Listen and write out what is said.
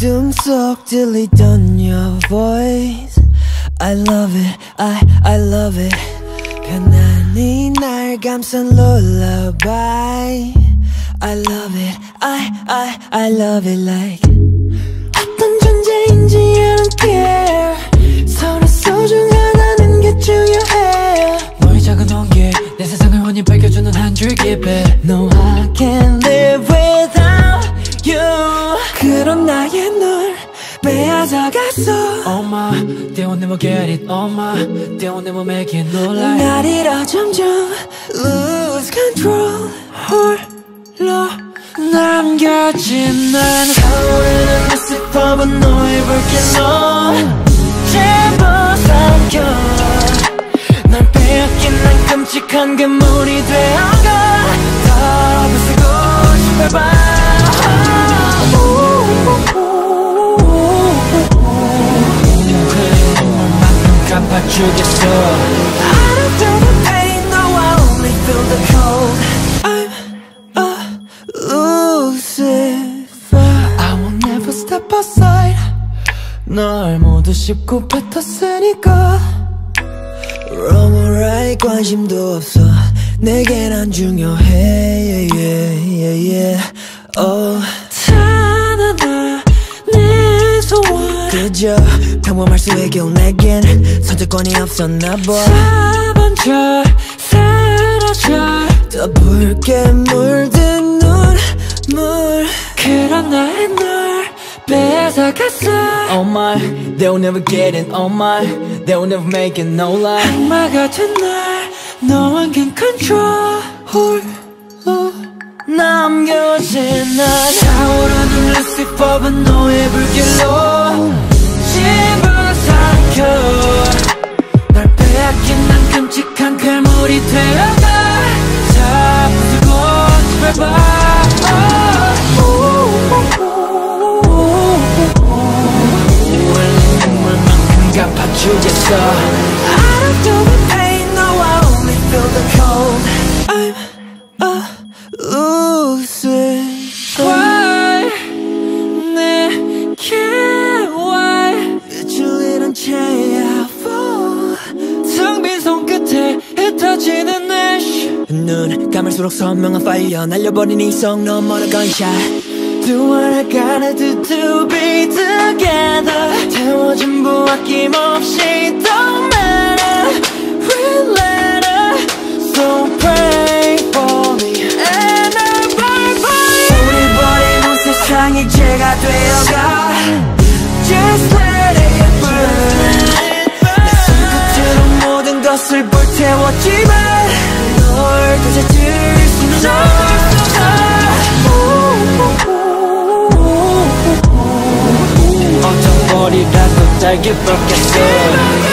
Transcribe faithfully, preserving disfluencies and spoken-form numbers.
어둠 속 들리던 your voice I love it, I, I love it 편안히 날 감싼 lullaby I love it, I, I, I love it like 어떤 존재인지 I don't care 서로 소중하다는 게 중요해 너의 작은 온기 내 세상을 환히 밝혀주는 한 줄기 빛 No I can't live without you 그런 나의 널 빼앗아갔어 Oh my, they will never get it Oh my, they will never make it no lie 날 잃어 점점 lose control 홀로 남겨진 난 타오르는 모습법은 너의 불길로 제발 삼켜 날 빼앗긴 난 끔찍한 괴물이 되어가 다 부수고 싶어 봐 갚아주겠어 I don't feel the pain, no I only feel the cold I'm a Lucifer I will never step aside 널 모두 씹고 뱉었으니까 Wrong or right 관심도 없어 내겐 안 중요해 yeah, yeah, yeah, yeah. Oh 찬하나 내 소원 그저 평범할 수의 길 내겐 선택권이 없었나 봐 사번절 사라져 더 붉게 물든 눈물 그런 나의 널 뺏어갔어 Oh my, they will never get it Oh my, they will never make it no lie 악마 같은 날 No one can control 홀로 남겨진 난 타오르는 루시퍼는 너의 불길로 집어삼켜 날 빼앗긴 난 끔찍한 괴물이 되어가 다 부수고 싶어 봐 눈물만큼 갚아주겠어 I don't feel the pain, no I only feel the cold I'm a Lucifer Why 내게 why 빛을 잃은 채야 fall 텅 빈 손끝에 흩어지는 ash 눈 감을수록 선명한 fire 날려버린 이성 너머로 gunshot Do what I gotta do to be together 태워준 부아낌 없이 Don't matter Real letter So pray for me And I'll bye bye 우리 버리는 세상이 죄가 되어가 Just let it burn 내 손끝으로 모든 것을 불태웠지만 널 되찾을 수는 없어 어떤 머리라도 짧게 뻗겠어